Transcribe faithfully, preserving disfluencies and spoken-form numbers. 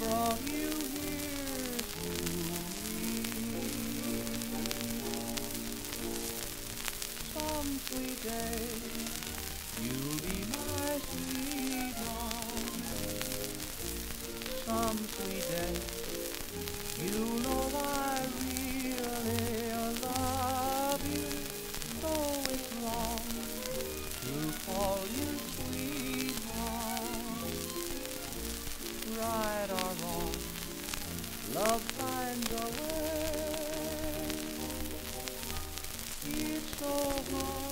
brought you here to me. Some sweet day you'll be my sweetheart. Some sweet day you know I really love you. Though it's wrong to call you sweetheart. Right or wrong, love finds a way. It's so hard